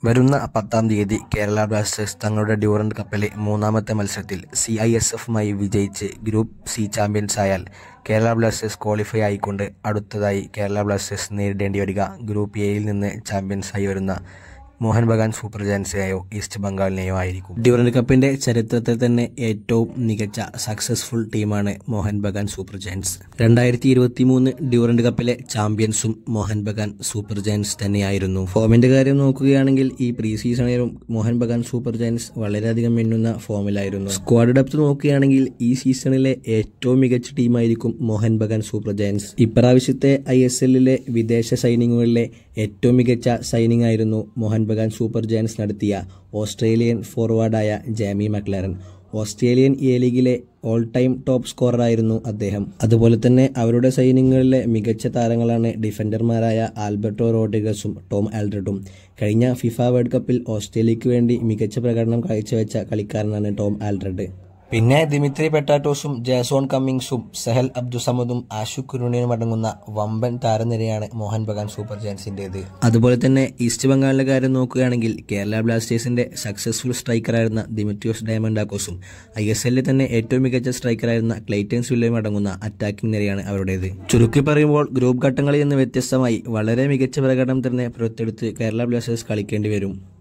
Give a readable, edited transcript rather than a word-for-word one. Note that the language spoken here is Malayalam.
വരുന്ന 10-ാം തീയതി കേരള ബ്ലാസ്റ്റേഴ്സ് തങ്ങളുടെ ഡ്യൂറന്റ് കപ്പിലെ മൂന്നാമത്തെ മത്സരത്തിൽ CISFുമായി വിജയിച്ച് ഗ്രൂപ്പ് C ചാമ്പ്യൻസായാൽ കേരള ബ്ലാസ്റ്റേഴ്സ് ക്വാളിഫൈ ആയിക്കൊണ്ട് അടുത്തതായി കേരള ബ്ലാസ്റ്റേഴ്സ് നേരിടേണ്ടി വരിക ഗ്രൂപ്പ് Aയിൽ നിന്ന് ചാമ്പ്യൻസായി വരുന്ന മോഹൻ ബഗാൻ സൂപ്പർ ജയൻസിനെയോ ഈസ്റ്റ് ബംഗാളിനെയോ ആയിരിക്കും. ഡ്യൂറന്റ് കപ്പിന്റെ ചരിത്രത്തിൽ തന്നെ ഏറ്റവും മികച്ച സക്സസ്ഫുൾ ടീമാണ് Mohun Bagan super giants. 2023 Durand കപ്പിലെ ചാമ്പ്യൻസും മോഹൻ ബഗാൻ സൂപ്പർ ജയൻസ് തന്നെയായിരുന്നു. ഫോമിന്റെ കാര്യം നോക്കുകയാണെങ്കിൽ ഈ പ്രീ സീസണിലും മോഹൻ ബഗാൻ സൂപ്പർ ജയൻസ് വളരെയധികം മിന്നുന്ന ഫോമിലായിരുന്നു. സ്ക്വാഡ് ഡെപ്ത് നോക്കുകയാണെങ്കിൽ ഈ സീസണിലെ ഏറ്റവും മികച്ച ടീമായിരിക്കും മോഹൻ ബഗാൻ സൂപ്പർ ജയൻസ്. ഇപ്രാവശ്യത്തെ ISLലെ വിദേശ സൈനിങ്ങുകളിലെ ഏറ്റവും മികച്ച സൈനിങ് ആയിരുന്നു മോഹൻ ബഗാൻ സൂപ്പർ ജയൻസ് നടത്തിയ ഓസ്ട്രേലിയൻ ഫോർവേഡായ ജാമി മക്ലാരൻ. ഓസ്ട്രേലിയൻ എ ലീഗിലെ ഓൾ ടൈം ടോപ്പ് സ്കോററായിരുന്നു അദ്ദേഹം. അതുപോലെ തന്നെ അവരുടെ സൈനിങ്ങുകളിലെ മികച്ച താരങ്ങളാണ് ഡിഫൻഡർമാരായ ആൽബർട്ടോ റോഡ്രിഗസും ടോം ആൽഡ്രഡും. കഴിഞ്ഞ ഫിഫ വേൾഡ് കപ്പിൽ ഓസ്ട്രേലിയയ്ക്ക് വേണ്ടി മികച്ച പ്രകടനം കാഴ്ചവെച്ച കളിക്കാരനാണ് ടോം ആൽഡ്രഡ്. പിന്നെ ദിമിത്രി പെട്രാറ്റോസും ജാസോൺ കമ്മിങ്സും സഹൽ അബ്ദുസമദും ആഷു കുരുണിനും അടങ്ങുന്ന വമ്പൻ താരനിരയാണ് മോഹൻ ബഗാൻ സൂപ്പർ ജയൻസിന്റേത്. അതുപോലെ തന്നെ ഈസ്റ്റ് ബംഗാളിന്റെ കാര്യം നോക്കുകയാണെങ്കിൽ കേരള ബ്ലാസ്റ്റേഴ്സിന്റെ സക്സസ്ഫുൾ സ്ട്രൈക്കറായിരുന്ന ദിമിത്രിയോസ് ഡയമണ്ടാക്കോസും ISLലെ തന്നെ ഏറ്റവും മികച്ച സ്ട്രൈക്കറായിരുന്ന ക്ലൈറ്റൻ സിൽവയും അടങ്ങുന്ന അറ്റാക്കിംഗ് നിരയാണ് അവരുടേത്. ചുരുക്കി പറയുമ്പോൾ ഗ്രൂപ്പ് ഘട്ടങ്ങളിൽ നിന്ന് വ്യത്യസ്തമായി വളരെ മികച്ച പ്രകടനം തന്നെ പുറത്തെടുത്ത് കേരള ബ്ലാസ്റ്റേഴ്സ് കളിക്കേണ്ടി വരും.